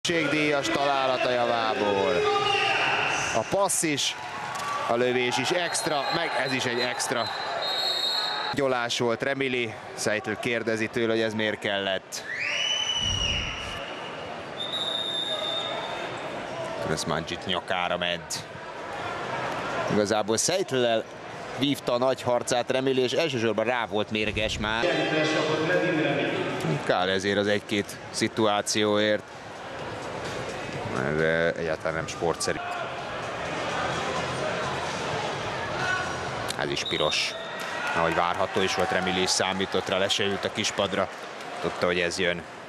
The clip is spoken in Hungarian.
Díjas találat a javából. A passz is, a lövés is extra, meg ez is egy extra. Gyolás volt Remili, Seidl kérdezi tőle, hogy ez miért kellett. Krsmandzsic nyakára ment. Igazából Seidl-lel vívta a nagy harcát Remili, és elsősorban rá volt mérges már. Kár ezért az egy-két szituációért. Mert egyáltalán nem sportszerű. Ez is piros. Ahogy várható is volt, Remili is számított rá, le se jut a kispadra. Tudta, hogy ez jön.